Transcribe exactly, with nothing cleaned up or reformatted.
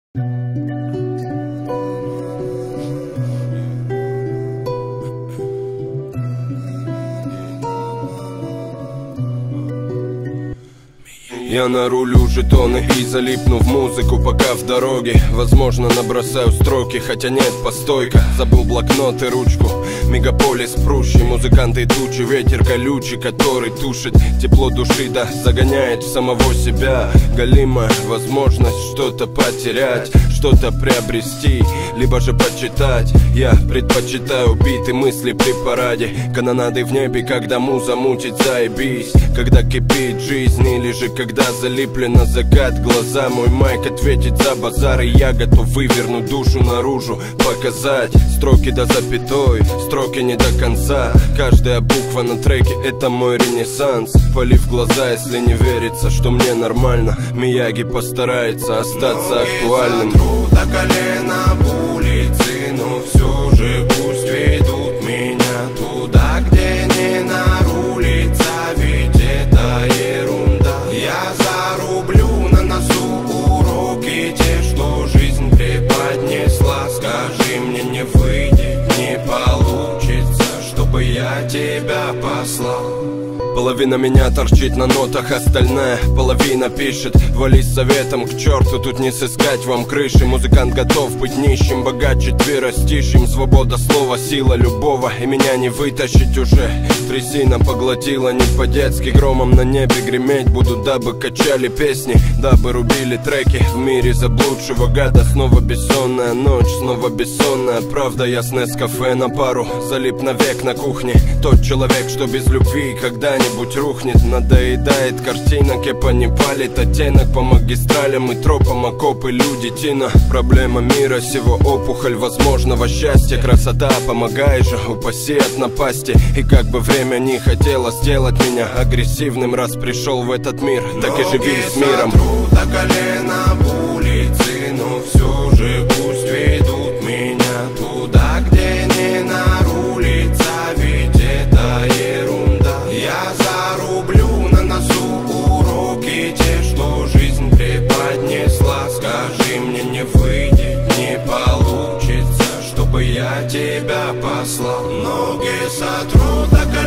Я нарулю жетоны и залипну в музыку, пока в дороге. Возможно, набросаю строки, хотя нет, постойка. Забыл блокнот и ручку. Мегаполис прущий, музыканты тучи, ветер колючий, который тушит тепло души, да загоняет в самого себя. Голимая возможность что-то потерять, что-то приобрести, либо же почитать. Я предпочитаю биты мысли при параде, канонады в небе, когда муза мутит, заебись. Когда кипит жизнь, или же когда залиплен на закат глаза. Мой майк ответит за базар, и я готов вывернуть душу наружу, показать строки до запятой, строки не до конца. Каждая буква на треке — это мой ренессанс. Полив глаза, если не верится, что мне нормально. Мияги постарается остаться актуальным. Сотру до колена улицы, но все же пусть ведут меня туда, где не нарулится, ведь это ерунда. Я зарублю на носу уроки, те, что жизнь преподнесла. Скажи мне, не выйдет, не получится, чтобы я тебя послал. Половина меня торчит на нотах, остальная половина пишет. Вали с советом к черту, тут не сыскать вам крыши. Музыкант готов быть нищим, богаче растищем. Свобода слова, сила любого, и меня не вытащить уже. Трясина поглотила не по-детски, громом на небе греметь буду, дабы качали песни, дабы рубили треки. В мире заблудшего гада снова бессонная ночь, снова бессонная правда. Ясное с кафе на пару, залип навек на кухне. Тот человек, что без любви когда-нибудь рухнет. Надоедает картина, кепа не палит оттенок по магистралям и тропам, окопы, люди, тина. Проблема мира сего, опухоль возможного счастья. Красота, помогай же, упаси от напасти. И как бы время не хотело сделать меня агрессивным, раз пришел в этот мир, так и живи с миром. Сотру до колена улицы, но все же пусть ведут меня туда, где не нарулится, ведь это ерунда. Я зарублю на носу уроки, те, что жизнь преподнесла. Скажи мне, не выйдет, не получится, чтобы я тебя послал. Ноги сотру до колена